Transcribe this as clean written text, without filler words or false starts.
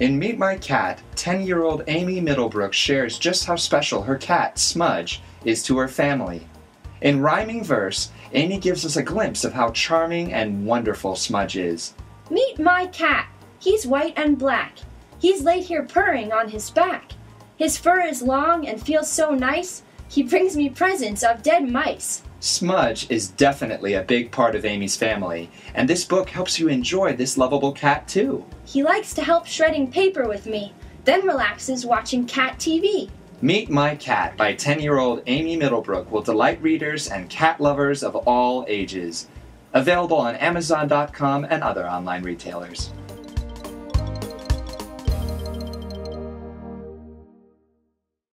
In Meet My Cat, 10-year-old Amy Middlebrook shares just how special her cat, Smudge, is to her family. In rhyming verse, Amy gives us a glimpse of how charming and wonderful Smudge is. Meet my cat. He's white and black. He's laid here purring on his back. His fur is long and feels so nice. He brings me presents of dead mice. Smudge is definitely a big part of Amy's family, and this book helps you enjoy this lovable cat too. He likes to help shredding paper with me, then relaxes watching cat TV. Meet My Cat by 10-year-old Amy Middlebrook will delight readers and cat lovers of all ages. Available on Amazon.com and other online retailers.